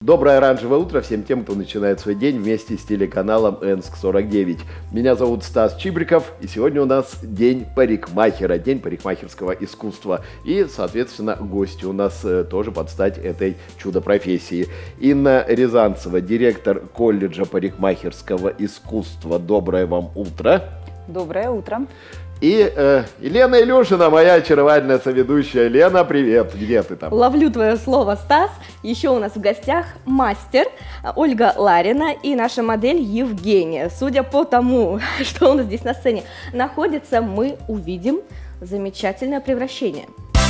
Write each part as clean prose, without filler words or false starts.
Доброе оранжевое утро всем тем, кто начинает свой день вместе с телеканалом Энск-49. Меня зовут Стас Чибриков, и сегодня у нас день парикмахера, день парикмахерского искусства. И, соответственно, гости у нас тоже под стать этой чудо-профессии. Инна Рязанцева, директор колледжа парикмахерского искусства. Доброе вам утро. Доброе утро. И Лена Илюшина, моя очаровательная соведущая. Лена, привет, где ты там? Ловлю твое слово, Стас. Еще у нас в гостях мастер Ольга Ларина и наша модель Евгения. Судя по тому, что у нас здесь на сцене находится, мы увидим замечательное превращение.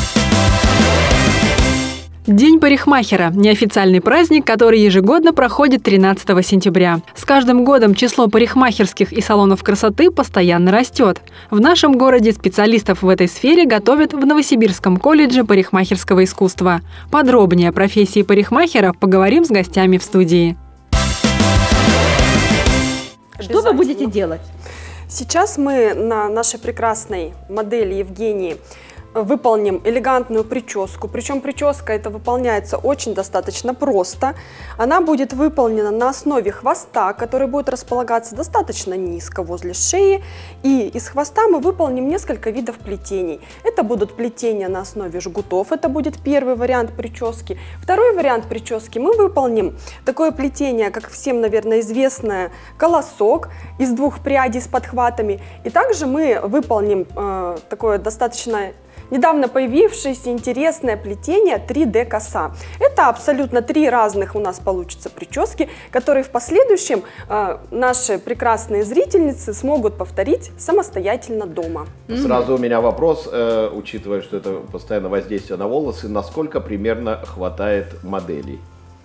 День парикмахера – неофициальный праздник, который ежегодно проходит 13 сентября. С каждым годом число парикмахерских и салонов красоты постоянно растет. В нашем городе специалистов в этой сфере готовят в Новосибирском колледже парикмахерского искусства. Подробнее о профессии парикмахера поговорим с гостями в студии. Что вы будете делать? Сейчас мы на нашей прекрасной модели Евгении выполним элегантную прическу, причем прическа эта выполняется очень достаточно просто. Она будет выполнена на основе хвоста, который будет располагаться достаточно низко возле шеи, и из хвоста мы выполним несколько видов плетений. Это будут плетения на основе жгутов, это будет первый вариант прически. Второй вариант прически мы выполним такое плетение, как всем, наверное, известное, колосок из двух прядей с подхватами, и также мы выполним такое достаточно недавно появившееся интересное плетение 3D-коса. Это абсолютно три разных у нас получится прически, которые в последующем наши прекрасные зрительницы смогут повторить самостоятельно дома. Сразу у меня вопрос, учитывая, что это постоянно воздействие на волосы, насколько примерно хватает моделей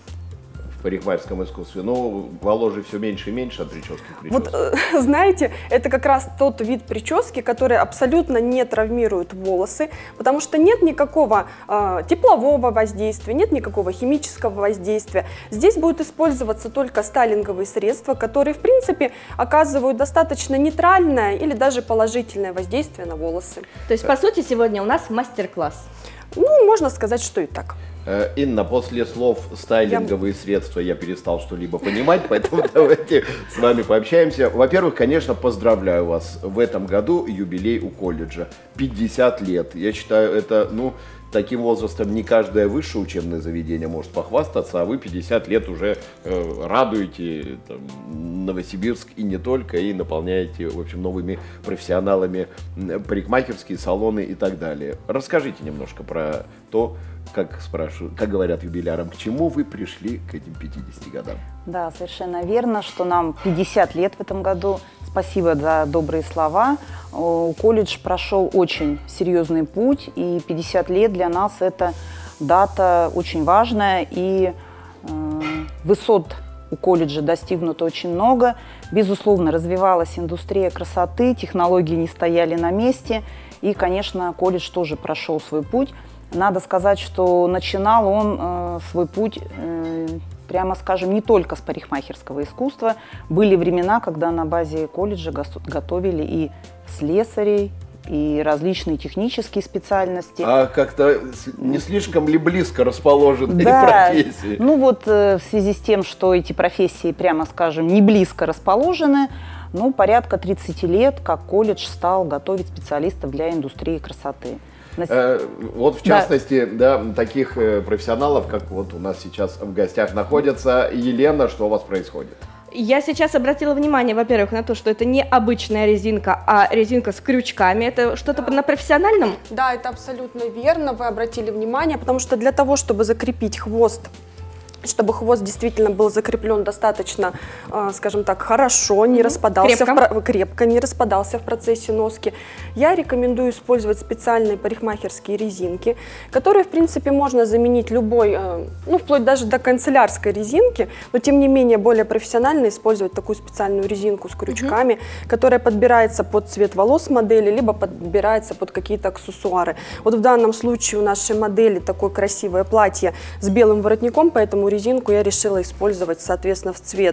в парикмахерском искусстве? Ну, волос же все меньше и меньше от прически к прическе. Вот, знаете, это как раз тот вид прически, который абсолютно не травмирует волосы, потому что нет никакого теплового воздействия, нет никакого химического воздействия. Здесь будут использоваться только стайлинговые средства, которые, в принципе, оказывают достаточно нейтральное или даже положительное воздействие на волосы. То есть, по сути, сегодня у нас мастер-класс. Ну, можно сказать, что и так. Инна, после слов «стайлинговые средства» я перестал что-либо понимать, поэтому давайте с вами пообщаемся. Во-первых, конечно, поздравляю вас. В этом году юбилей у колледжа. 50 лет. Я считаю, это, ну, таким возрастом не каждое высшее учебное заведение может похвастаться, а вы 50 лет уже радуете Новосибирск и не только, и наполняете, в общем, новыми профессионалами парикмахерские салоны и так далее. Расскажите немножко про то, как спрашивают, как говорят юбилярам, к чему вы пришли к этим 50 годам? Да, совершенно верно, что нам 50 лет в этом году. Спасибо за добрые слова. Колледж прошел очень серьезный путь, и 50 лет для нас это дата очень важная, и высот у колледжа достигнуто очень много. Безусловно, развивалась индустрия красоты, технологии не стояли на месте, и, конечно, колледж тоже прошел свой путь. Надо сказать, что начинал он свой путь, прямо скажем, не только с парикмахерского искусства. Были времена, когда на базе колледжа готовили и слесарей, и различные технические специальности. А как-то не слишком ли близко расположены профессии? Ну вот в связи с тем, что эти профессии, прямо скажем, не близко расположены, ну, порядка 30 лет, как колледж стал готовить специалистов для индустрии красоты. Вот в частности, да, таких профессионалов, как вот у нас сейчас в гостях находится. Елена, что у вас происходит? Я сейчас обратила внимание, во-первых, на то, что это не обычная резинка, а резинка с крючками. Это что-то на профессиональном? Да, это абсолютно верно, вы обратили внимание, потому что для того, чтобы закрепить хвост, чтобы хвост действительно был закреплен достаточно, скажем так, хорошо, не распадался, крепко не распадался в процессе носки, я рекомендую использовать специальные парикмахерские резинки, которые, в принципе, можно заменить любой, ну, вплоть даже до канцелярской резинки, но, тем не менее, более профессионально использовать такую специальную резинку с крючками, которая подбирается под цвет волос модели, либо подбирается под какие-то аксессуары. Вот в данном случае у нашей модели такое красивое платье с белым воротником, поэтому резинку я решила использовать, соответственно, в цвет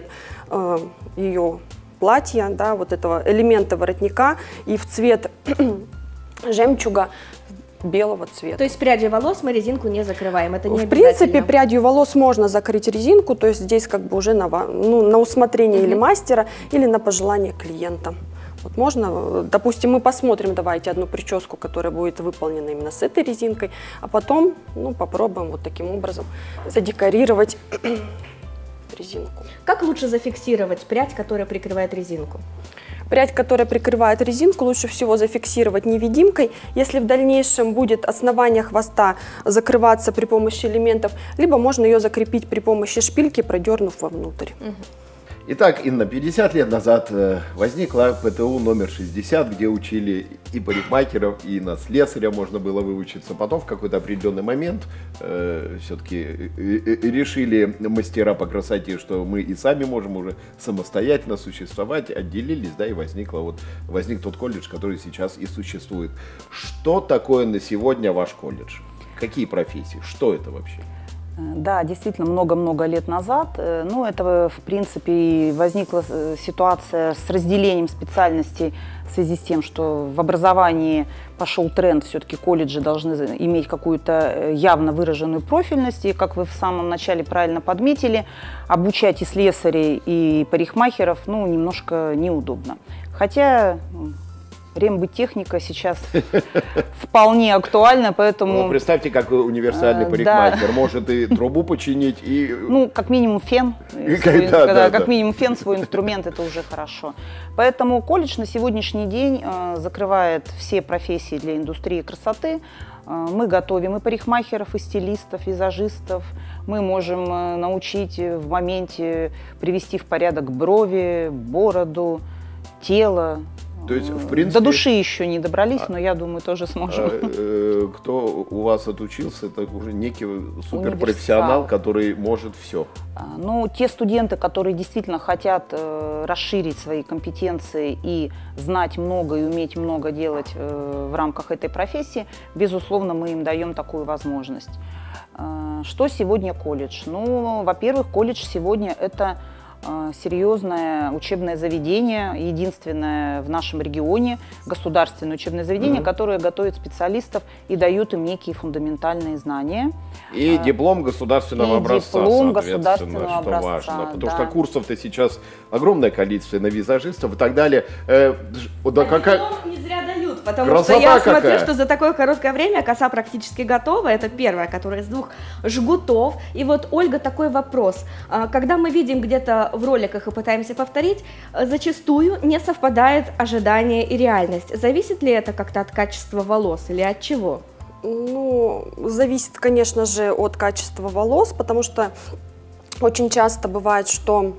ее платья, да, вот этого элемента воротника, и в цвет жемчуга белого цвета. То есть прядью волос мы резинку не закрываем, это не В обязательно? принципе, прядью волос можно закрыть резинку, то есть здесь как бы уже на усмотрение или мастера, или на пожелание клиента. Вот можно, допустим, мы посмотрим, давайте одну прическу, которая будет выполнена именно с этой резинкой, а потом попробуем вот таким образом задекорировать резинку. Как лучше зафиксировать прядь, которая прикрывает резинку? Прядь, которая прикрывает резинку, лучше всего зафиксировать невидимкой. Если в дальнейшем будет основание хвоста закрываться при помощи элементов, либо можно ее закрепить при помощи шпильки, продернув вовнутрь. Итак, Инна, 50 лет назад возникла ПТУ номер 60, где учили и парикмахеров, и на слесаря можно было выучиться. Потом в какой-то определенный момент все-таки решили мастера по красоте, что мы и сами можем уже самостоятельно существовать, отделились, да, и возник тот колледж, который сейчас и существует. Что такое на сегодня ваш колледж? Какие профессии? Что это вообще? Да, действительно, много-много лет назад, это, в принципе, возникла ситуация с разделением специальностей в связи с тем, что в образовании пошел тренд, все-таки колледжи должны иметь какую-то явно выраженную профильность, и, как вы в самом начале правильно подметили, обучать и слесарей, и парикмахеров, немножко неудобно. Хотя рембытехника сейчас вполне актуальна, поэтому... Представьте, как универсальный парикмахер может и трубу починить, и... как минимум фен. Как минимум фен, свой инструмент, это уже хорошо. Поэтому колледж на сегодняшний день закрывает все профессии для индустрии красоты. Мы готовим и парикмахеров, и стилистов, визажистов. Мы можем научить в моменте привести в порядок брови, бороду, тело. То есть, в принципе, до души еще не добрались, но я думаю, тоже сможем. Кто у вас отучился, это уже некий суперпрофессионал, который может все. Те студенты, которые действительно хотят расширить свои компетенции и знать много и уметь много делать в рамках этой профессии, безусловно, мы им даем такую возможность. Что сегодня колледж? Во-первых, колледж сегодня это серьезное учебное заведение, единственное в нашем регионе государственное учебное заведение, которое готовит специалистов и дает им некие фундаментальные знания. И диплом государственного образца, диплом государственного образца, важно, потому что курсов-то сейчас огромное количество на визажистов и так далее. Диплом не зря дают, потому что я смотрю, что за такое короткое время коса практически готова. Это первая, которая из 2 жгутов. И вот, Ольга, такой вопрос. Когда мы видим где-то в роликах и пытаемся повторить, зачастую не совпадает ожидание и реальность. Зависит ли это как-то от качества волос или от чего? Зависит, конечно же, от качества волос, потому что очень часто бывает, что,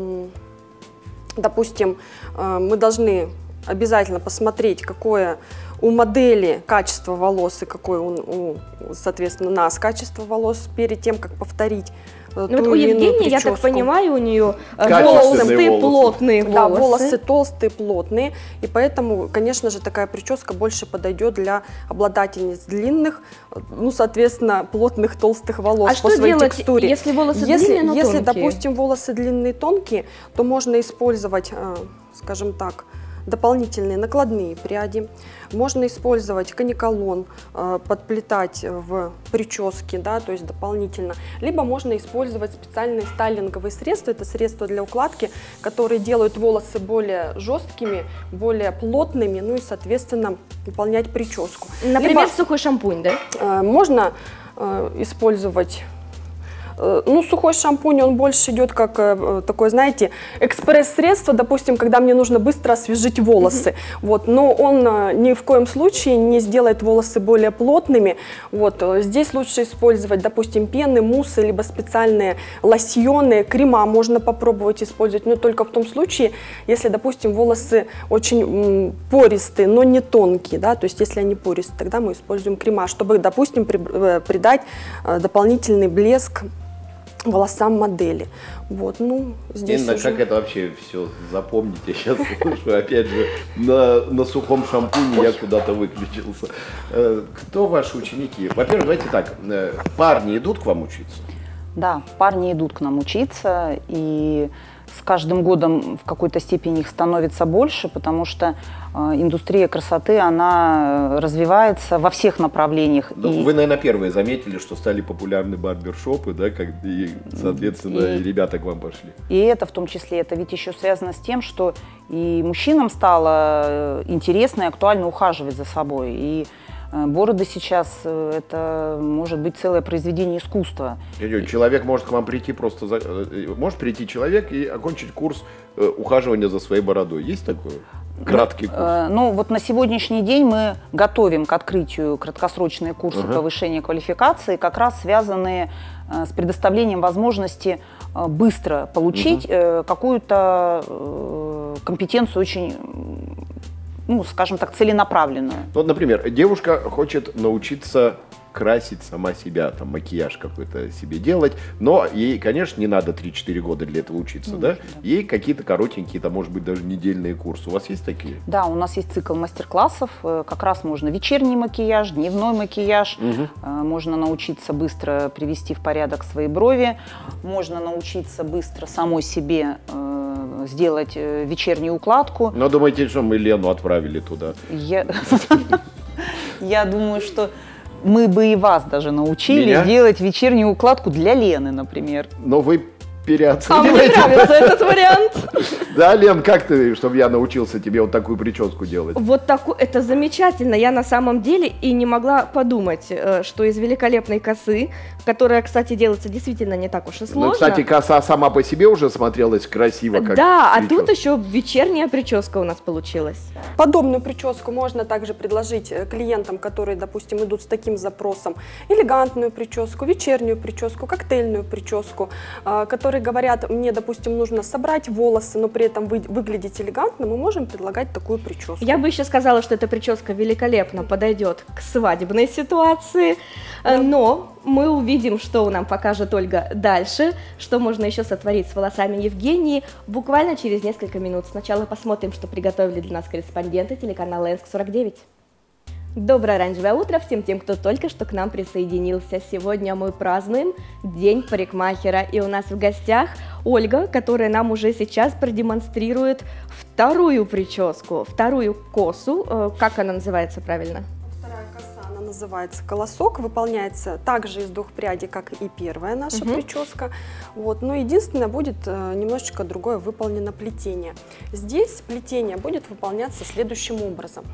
допустим, мы должны обязательно посмотреть, какое у модели качество волос и какое соответственно, у нас качество волос перед тем, как повторить. Вот у Евгении, я так понимаю, у нее толстые, плотные волосы. Да, волосы толстые, плотные, и поэтому, конечно же, такая прическа больше подойдет для обладательниц длинных, соответственно, плотных, толстых волос по своей текстуре. Если волосы длинные, но если, тонкие? допустим, волосы длинные, тонкие, то можно использовать, скажем так, дополнительные накладные пряди. Можно использовать каниколон, подплетать в прическе, да, то есть дополнительно. Либо можно использовать специальные стайлинговые средства. Это средства для укладки, которые делают волосы более жесткими, более плотными, и, соответственно, выполнять прическу. Например, сухой шампунь, да? Можно использовать... сухой шампунь, он больше идет как такое, знаете, экспресс-средство, допустим, когда мне нужно быстро освежить волосы. Но он ни в коем случае не сделает волосы более плотными. Здесь лучше использовать, допустим, пены, муссы, либо специальные лосьоны, крема можно попробовать использовать, но только в том случае, если, допустим, волосы очень пористые, но не тонкие, да, то есть если они пористые, тогда мы используем крема, чтобы, допустим, придать дополнительный блеск волосам модели. Здесь Инна, уже... как это вообще все запомнить? Я сейчас слышу, опять же, на сухом шампуне я куда-то выключился. Кто ваши ученики? Во-первых, давайте так, парни идут к вам учиться? Да, парни идут к нам учиться, и с каждым годом в какой-то степени их становится больше, потому что индустрия красоты, она развивается во всех направлениях. Ну, и... Вы, наверное, первые заметили, что стали популярны барбершопы, да, и, соответственно, и ребята к вам пошли. И это в том числе, это ведь еще связано с тем, что и мужчинам стало интересно и актуально ухаживать за собой. И бороды сейчас это может быть целое произведение искусства. Человек может к вам прийти просто, может прийти человек и окончить курс ухаживания за своей бородой. Есть такое? Краткий курс? Ну вот на сегодняшний день мы готовим к открытию краткосрочные курсы повышения квалификации, как раз связанные с предоставлением возможности быстро получить какую-то компетенцию очень, ну, скажем так, целенаправленную. Вот, например, девушка хочет научиться красить сама себя, там, макияж какой-то себе делать, но ей, конечно, не надо 3-4 года для этого учиться, да? Ей какие-то коротенькие, там, может быть, даже недельные курсы. У вас есть такие? Да, у нас есть цикл мастер-классов, как раз можно вечерний макияж, дневной макияж, можно научиться быстро привести в порядок свои брови, можно научиться быстро самой себе сделать вечернюю укладку. Но думаете, что мы Лену отправили туда? Я думаю, что мы бы и вас даже научили делать вечернюю укладку для Лены, например. Но вы переоцениваете. А мне нравится этот вариант. Да, Лен, как ты, чтобы я научился тебе вот такую прическу делать? Вот такую, это замечательно. Я на самом деле и не могла подумать, что из великолепной косы, которая, кстати, делается действительно не так уж и сложно. Ну, кстати, коса сама по себе уже смотрелась красиво. Как да, прическа. А тут еще вечерняя прическа у нас получилась. Подобную прическу можно также предложить клиентам, которые, допустим, идут с таким запросом. Элегантную прическу, вечернюю прическу, коктейльную прическу, которые говорят, мне, допустим, нужно собрать волосы, но при этом выглядеть элегантно, мы можем предлагать такую прическу. Я бы еще сказала, что эта прическа великолепно подойдет к свадебной ситуации, но мы увидим, что нам покажет Ольга дальше, что можно еще сотворить с волосами Евгении буквально через несколько минут. Сначала посмотрим, что приготовили для нас корреспонденты телеканала Энск-49. Доброе оранжевое утро всем тем, кто только что к нам присоединился. Сегодня мы празднуем День парикмахера, и у нас в гостях Ольга, которая нам уже сейчас продемонстрирует вторую прическу, вторую косу. Как она называется правильно? Вторая коса, она называется колосок, выполняется также из 2 прядей, как и первая наша прическа. Вот. Но единственное, будет немножечко другое выполнено плетение. Здесь плетение будет выполняться следующим образом.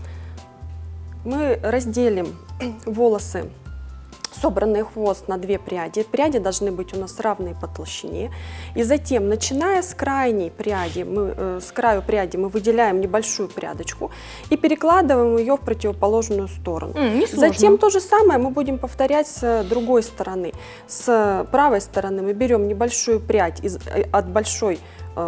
Мы разделим волосы, собранный хвост, на 2 пряди. Пряди должны быть у нас равные по толщине. И затем, начиная с крайней пряди, с краю пряди мы выделяем небольшую прядочку и перекладываем ее в противоположную сторону. Затем то же самое мы будем повторять с другой стороны. С правой стороны мы берем небольшую прядь от большой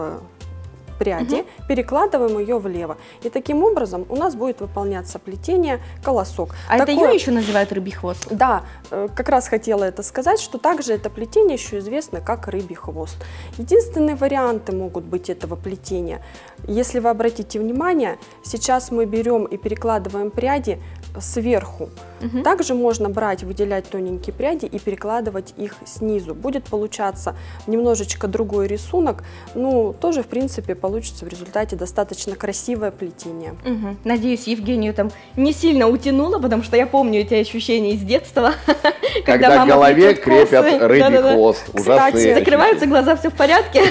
пряди, перекладываем ее влево. И таким образом у нас будет выполняться плетение колосок. А это ее еще называют рыбий хвост? Да, как раз хотела это сказать, что также это плетение еще известно как рыбий хвост. Единственные варианты могут быть этого плетения. Если вы обратите внимание, сейчас мы берем и перекладываем пряди сверху. Также можно брать, выделять тоненькие пряди и перекладывать их снизу. Будет получаться немножечко другой рисунок, но тоже в принципе получится в результате достаточно красивое плетение. Надеюсь, Евгению там не сильно утянуло, потому что я помню эти ощущения из детства. Когда в голове крепят рыбий хвост. Кстати, закрываются глаза, все в порядке?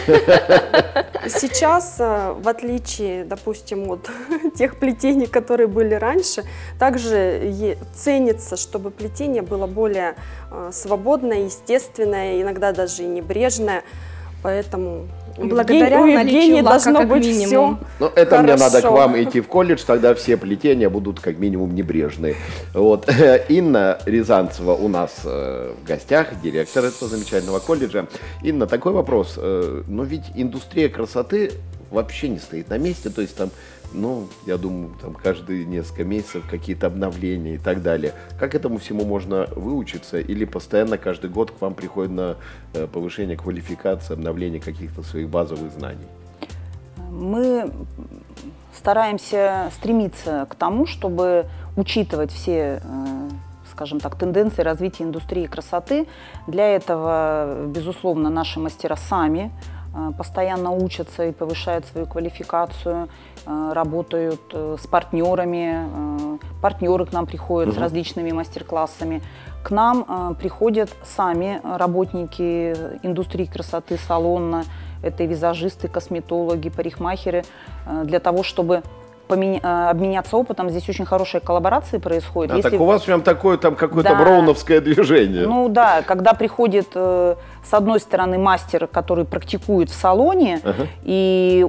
Сейчас, в отличие, допустим, от тех плетений, которые были раньше, также ценится, чтобы плетение было более свободное, естественное, иногда даже и небрежное. Поэтому благодаря у Евгении должно быть все. Ну, это хорошо. Мне надо к вам идти в колледж, тогда все плетения будут как минимум небрежные. Вот. Инна Рязанцева у нас в гостях, директор этого замечательного колледжа. Инна, такой вопрос. Но ведь индустрия красоты вообще не стоит на месте, то есть там, ну, я думаю, там каждые несколько месяцев какие-то обновления и так далее. Как этому всему можно выучиться? Или постоянно каждый год к вам приходит на повышение квалификации, обновление каких-то своих базовых знаний? Мы стараемся стремиться к тому, чтобы учитывать все скажем так, тенденции развития индустрии красоты. Для этого, безусловно, наши мастера сами постоянно учатся и повышают свою квалификацию, работают с партнерами, партнеры к нам приходят с различными мастер-классами. К нам приходят сами работники индустрии красоты салона, это и визажисты, косметологи, парикмахеры, для того, чтобы обменяться опытом. Здесь очень хорошие коллаборации происходят. Если... Так у вас прям такое там какое-то броуновское движение. Ну да, когда приходит с одной стороны мастер, который практикует в салоне, и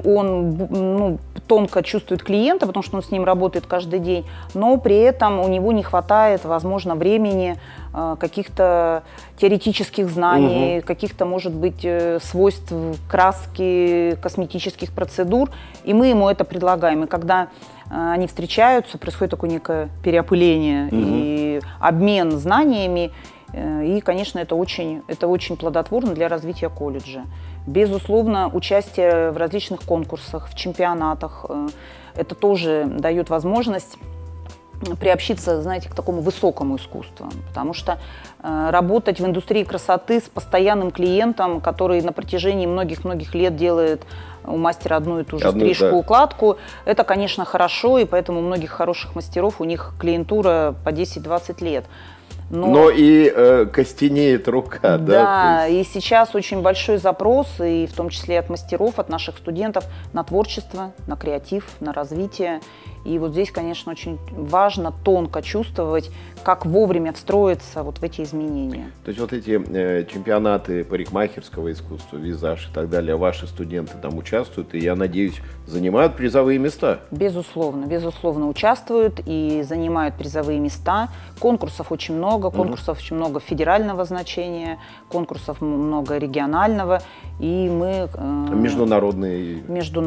он тонко чувствует клиента, потому что он с ним работает каждый день, но при этом у него не хватает, возможно, времени, каких-то теоретических знаний, каких-то, может быть, свойств краски, косметических процедур, и мы ему это предлагаем. И когда они встречаются, происходит такое некое переопыление и обмен знаниями, и, конечно, это очень плодотворно для развития колледжа. Безусловно, участие в различных конкурсах, в чемпионатах, это тоже дает возможность приобщиться, знаете, к такому высокому искусству, потому что работать в индустрии красоты с постоянным клиентом, который на протяжении многих-многих лет делает у мастера одну и ту же стрижку, укладку, это, конечно, хорошо, и поэтому у многих хороших мастеров у них клиентура по 10-20 лет. Но и костенеет рука, да? Да, и сейчас очень большой запрос, и в том числе от мастеров, от наших студентов, на творчество, на креатив, на развитие. И вот здесь, конечно, очень важно тонко чувствовать, как вовремя встроиться вот в эти изменения. То есть вот эти чемпионаты парикмахерского искусства, визаж и так далее, ваши студенты там участвуют, и, я надеюсь, занимают призовые места? Безусловно, безусловно участвуют и занимают призовые места. Конкурсов очень много, очень много федерального значения, конкурсов много регионального, и мы... Международные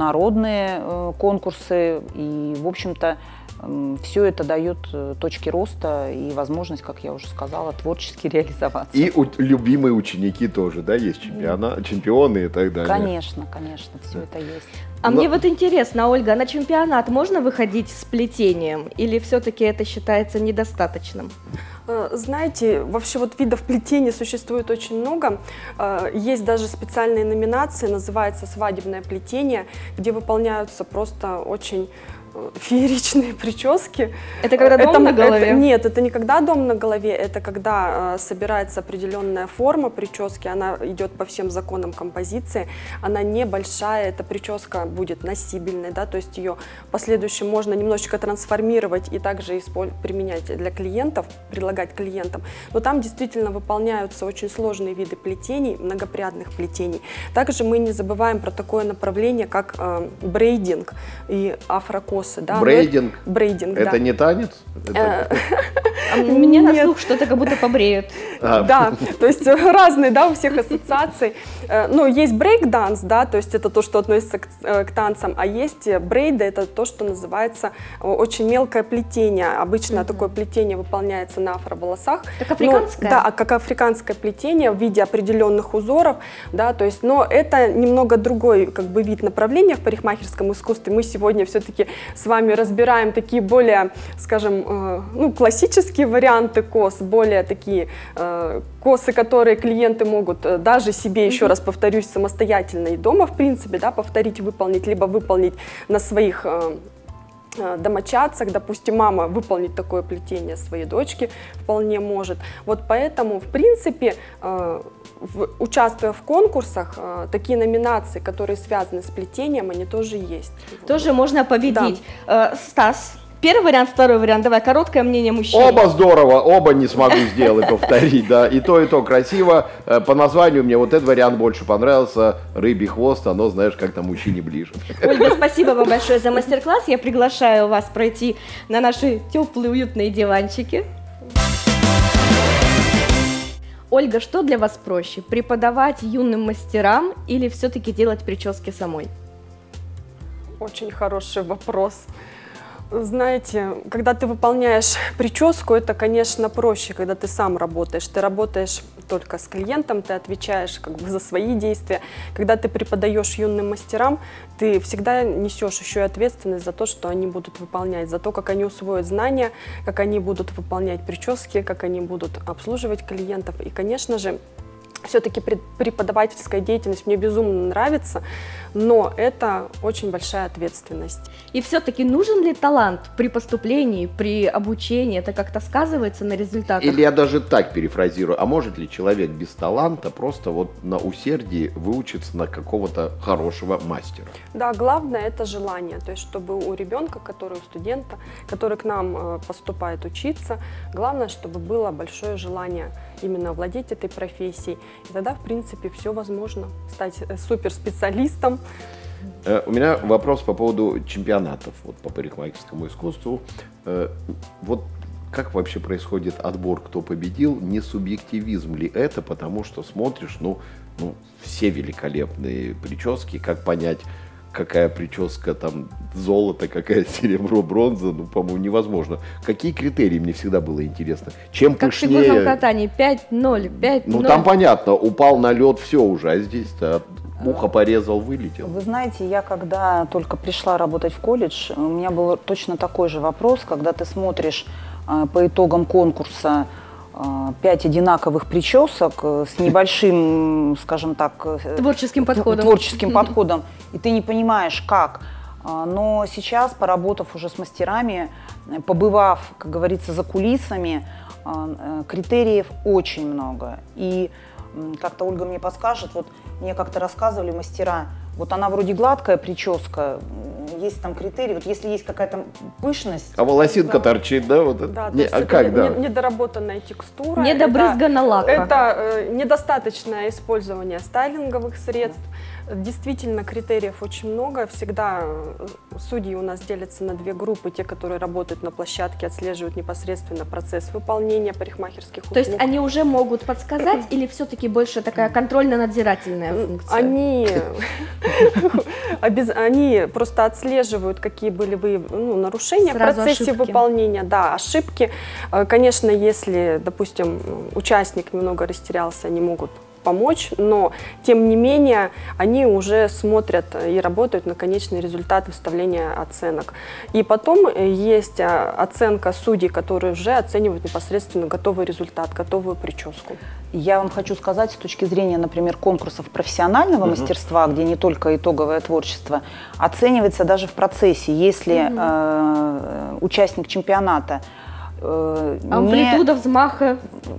конкурсы, и, в общем-то, все это дает точки роста и возможность, как я уже сказала, творчески реализоваться. И любимые ученики тоже, да, есть чемпионы и так далее. Конечно, все это есть. Мне вот интересно, Ольга, на чемпионат можно выходить с плетением или все-таки это считается недостаточным? Знаете, вообще вот видов плетения существует очень много. Есть даже специальные номинации, называется «Свадебное плетение», где выполняются просто очень фееричные прически. Это когда дом на голове? Нет, это не когда дом на голове, это когда собирается определенная форма прически, она идет по всем законам композиции, она небольшая, эта прическа будет носибельной, да, то есть ее в последующем можно немножечко трансформировать и также применять для клиентов, предлагать клиентам. Но там действительно выполняются очень сложные виды плетений, многопрядных плетений. Также мы не забываем про такое направление, как брейдинг и афрокос. Да, брейдинг? Брейдинг, это не танец? У меня на слух что-то как будто побреют. Да, то есть разные, да, у всех ассоциаций. Ну, есть брейк-данс, да, то есть это то, что относится к танцам, а есть брейды, это то, что называется очень мелкое плетение. Обычно такое плетение выполняется на афроволосах. Как африканское? Да, как африканское плетение в виде определенных узоров, да, то есть, но это немного другой как бы вид направления в парикмахерском искусстве. Мы сегодня все-таки с вами разбираем такие более, скажем, классические варианты кос, более такие косы, которые клиенты могут даже себе, еще раз повторюсь, самостоятельно и дома, в принципе, да, повторить, выполнить, либо выполнить на своих домочадцах, допустим, мама выполнить такое плетение своей дочки вполне может. Вот поэтому, в принципе, участвуя в конкурсах, такие номинации, которые связаны с плетением, они тоже есть. Тоже можно победить. Да. Стас, первый вариант, второй вариант. Давай, короткое мнение мужчин. Оба здорово, оба не смогу сделать, повторить, да. И то красиво. По названию мне вот этот вариант больше понравился. Рыбий хвост, оно, знаешь, как-то мужчине ближе. Ольга, спасибо вам большое за мастер-класс. Я приглашаю вас пройти на наши теплые, уютные диванчики. Ольга, что для вас проще? Преподавать юным мастерам или все-таки делать прически самой? Очень хороший вопрос. Знаете, когда ты выполняешь прическу, это, конечно, проще, когда ты сам работаешь. Ты работаешь только с клиентом, ты отвечаешь как бы за свои действия. Когда ты преподаешь юным мастерам, ты всегда несешь еще и ответственность за то, что они будут выполнять, за то, как они усвоят знания, как они будут выполнять прически, как они будут обслуживать клиентов. И, конечно же, все-таки преподавательская деятельность мне безумно нравится, но это очень большая ответственность. И все-таки нужен ли талант при поступлении, при обучении? Это как-то сказывается на результатах? Или я даже так перефразирую, а может ли человек без таланта просто вот на усердии выучиться на какого-то хорошего мастера? Да, главное это желание, то есть чтобы у ребенка, у студента, который к нам поступает учиться, главное, чтобы было большое желание именно овладеть этой профессией. И тогда, в принципе, все возможно, стать суперспециалистом. У меня вопрос по поводу чемпионатов вот, по парикмахерскому искусству. Вот как вообще происходит отбор, кто победил? Не субъективизм ли это? Потому что смотришь, ну все великолепные прически, как понять, какая прическа там золото, какая серебро, бронза, ну, по-моему, невозможно. Какие критерии, мне всегда было интересно. Чем как пышнее... в фигурном катании 5-0, 5-0. Ну, там понятно, упал на лед, все уже, а здесь-то ухо порезал, вылетел. Вы знаете, я когда только пришла работать в колледж, у меня был точно такой же вопрос, когда ты смотришь по итогам конкурса 5 одинаковых причесок с небольшим, скажем так, творческим подходом, и ты не понимаешь, как. Но сейчас, поработав уже с мастерами, побывав, как говорится, за кулисами, критериев очень много. И как-то Ольга мне подскажет, вот мне как-то рассказывали мастера, вот она вроде гладкая прическа, есть там критерии, вот если есть какая-то пышность... А волосинка торчит, да? Вот да, не, то есть как, это да? недоработанная текстура. Недобрызгана лака. Это недостаточное использование стайлинговых средств. Действительно, критериев очень много. Всегда судьи у нас делятся на две группы. Те, которые работают на площадке, отслеживают непосредственно процесс выполнения парикмахерских услуг. То есть они уже могут подсказать или все-таки больше такая контрольно-надзирательная функция? Они просто отслеживают, какие были нарушения Сразу в процессе ошибки. выполнения. Да, ошибки. Конечно, если, допустим, участник немного растерялся, они могут помочь, но тем не менее они уже смотрят и работают на конечный результат выставления оценок. И потом есть оценка судей, которые уже оценивают непосредственно готовый результат, готовую прическу. Я вам хочу сказать, с точки зрения, например, конкурсов профессионального мастерства, где не только итоговое творчество, оценивается даже в процессе, если участник чемпионата амплитуда взмаха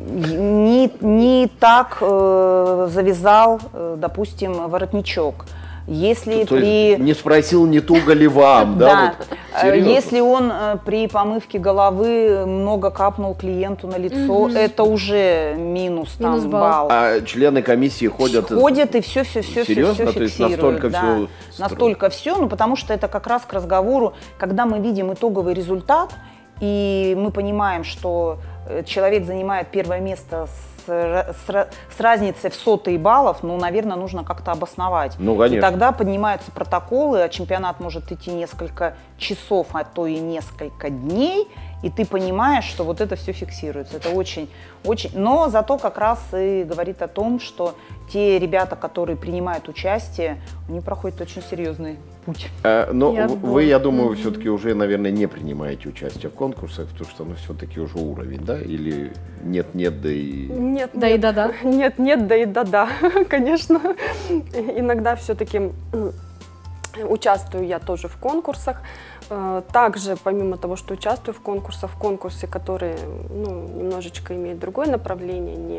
не так завязал, допустим, воротничок. Если То есть не спросил, не туго ли вам, да? Вот, если он при помывке головы много капнул клиенту на лицо, это уже минус там, балл. А члены комиссии ходят и все серьезно? То есть фиксируют. настолько Да. все... Настолько все, ну потому что это как раз к разговору, когда мы видим итоговый результат, и мы понимаем, что человек занимает первое место с разницей в сотые баллов, ну, наверное, нужно как-то обосновать. Ну, конечно. И тогда поднимаются протоколы, а чемпионат может идти несколько часов, а то и несколько дней, и ты понимаешь, что вот это все фиксируется. Это очень... Но зато как раз и говорит о том, что те ребята, которые принимают участие, они проходят очень серьезный путь. Но вы, я думаю, все-таки уже, наверное, не принимаете участие в конкурсах, потому что, ну, все-таки уже уровень, да? Или нет-нет, да и... Нет, да и да-да. Нет-нет, да и да-да, конечно. Иногда все-таки участвую я тоже в конкурсах. Также, помимо того, что участвую в конкурсах, в конкурсе, которые немножечко имеют другое направление, не...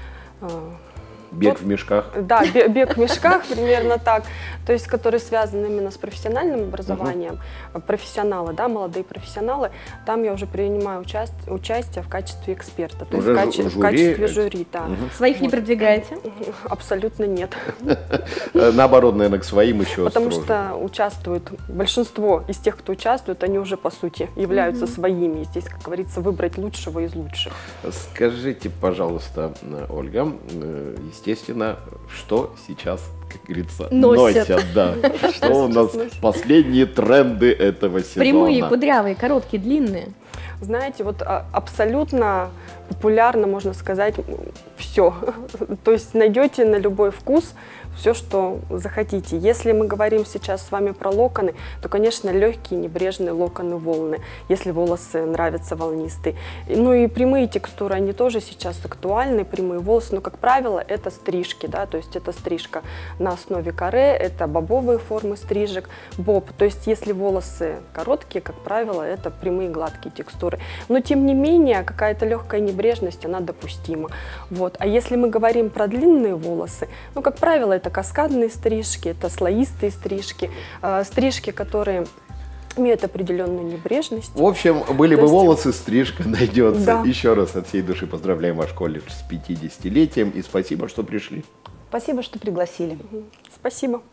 Бег в мешках. Да, бег в мешках, примерно так. То есть, который связан именно с профессиональным образованием. Профессионалы, да, молодые профессионалы. Там я уже принимаю участие в качестве эксперта. То есть в качестве жюри, да. Своих не продвигаете? Абсолютно нет. Наоборот, наверное, к своим еще Потому строже. что участвуют, большинство из тех, кто участвует, они уже, по сути, являются своими. И здесь, как говорится, выбрать лучшего из лучших. Скажите, пожалуйста, Ольга, естественно, что сейчас, как говорится, Носят. да. Что у нас последние тренды этого сезона? Прямые, кудрявые, короткие, длинные. Знаете, вот абсолютно популярно, можно сказать, все. То есть найдете на любой вкус все, что захотите. Если мы говорим сейчас с вами про локоны, то, конечно, легкие, небрежные локоны волны, если волосы нравятся волнистые. Ну и прямые текстуры, они тоже сейчас актуальны, прямые волосы, но, как правило, это стрижки, да, то есть это стрижка на основе каре, это бобовые формы стрижек, боб. То есть если волосы короткие, как правило, это прямые гладкие текстуры. Но, тем не менее, какая-то легкая небрежность, она допустима. Вот. А если мы говорим про длинные волосы, ну, как правило, это каскадные стрижки, это слоистые стрижки, стрижки, которые имеют определенную небрежность. В общем, были бы волосы, стрижка найдется. Да. Еще раз от всей души поздравляем ваш колледж с 50-летием и спасибо, что пришли. Спасибо, что пригласили. Спасибо.